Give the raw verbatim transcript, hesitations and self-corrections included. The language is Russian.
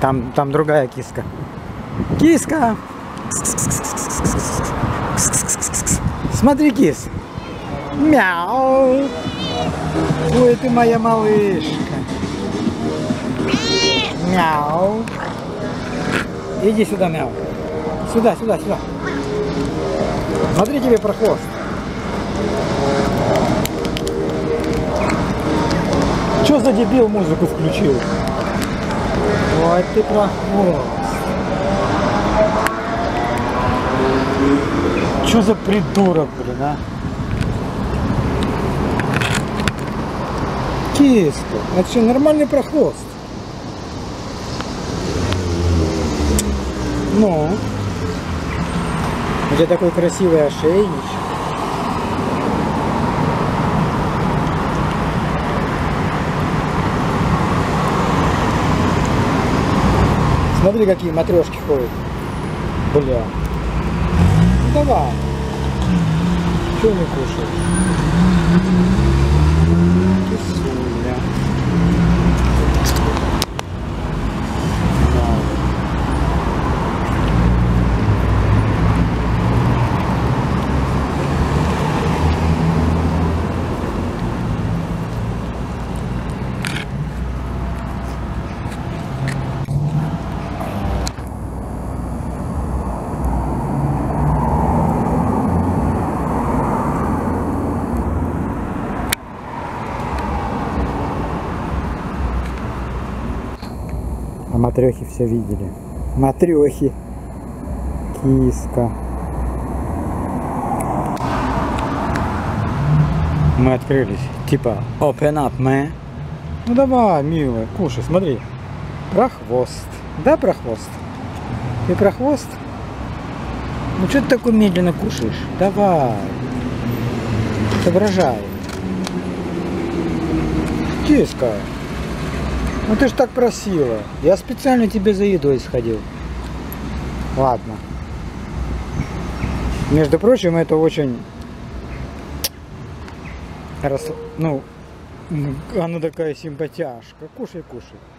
Там, там другая киска. Киска! Смотри, кис. Мяу! Ой, ты моя малышка. Мяу! Иди сюда, мяу. Сюда, сюда, сюда. Смотри, тебе прохвост. Чё за дебил музыку включил? Ой, ты прохвост. Чё за придурок, блин, а? Киска, это что, нормальный прохвост? Ну, у тебя такой красивый ошейничек. Смотри, какие матрешки ходят. Бля. Ну давай. Чего не кушаешь? Кисуля. А матрёхи все видели. Матрёхи. Киска. Мы открылись. Типа open up, man. Ну давай, милая, кушай, смотри. Прохвост. Да, прохвост? Ты прохвост? Ну что ты такой медленно кушаешь? Давай. Соображай. Киска. Ну ты ж так просила. Я специально тебе за едой сходил. Ладно. Между прочим, это очень... Рас... Ну, она такая симпатяшка. Кушай, кушай.